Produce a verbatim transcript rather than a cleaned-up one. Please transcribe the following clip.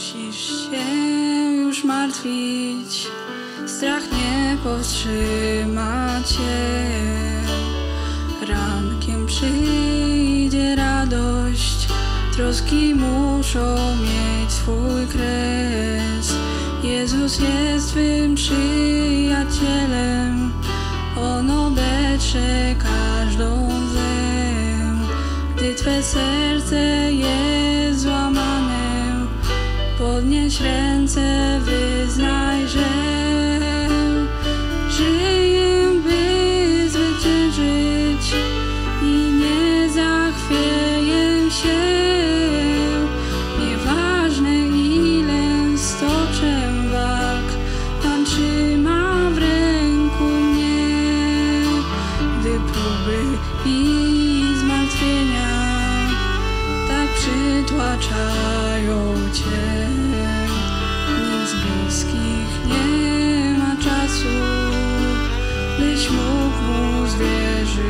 musisz się już martwić, strach nie powstrzyma cię. Rankiem przyjdzie radość, troski muszą mieć swój kres. Jezus jest twym przyjacielem, On obetrze każdą łzę. Gdy twe serce jest złamane, podnieś ręce, wyznaj, że żyję, by zwyciężyć i nie zachwieję się. Nieważne ile stoczę walk, Pan trzyma w ręku mnie. Gdy próby i zmartwienia tak przytłaczają cię, nikt z bliskich nie ma czasu, byś mógł mu zwierzyć